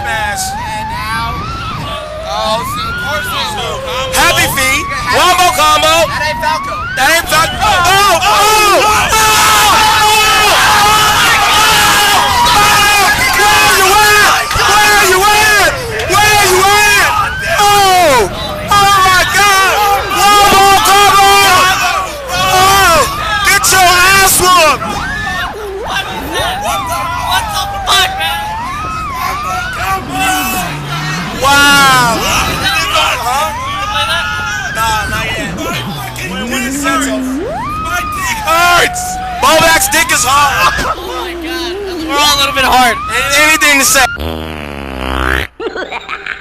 smash. And now, oh, so of course there's no combo. Happy feet. Wombo combo. That ain't Falco. That ain't Falco. Oh, oh, oh, Where you at? Where you at? Oh, oh my God. Wombo combo. Oh, get your ass whooped. What the fuck, man? Wow. Huh? Nah, not yet. When it sets off. My dick hurts. Bobak's dick is hard. Oh my God. We're all a little bit hard. Anything to say.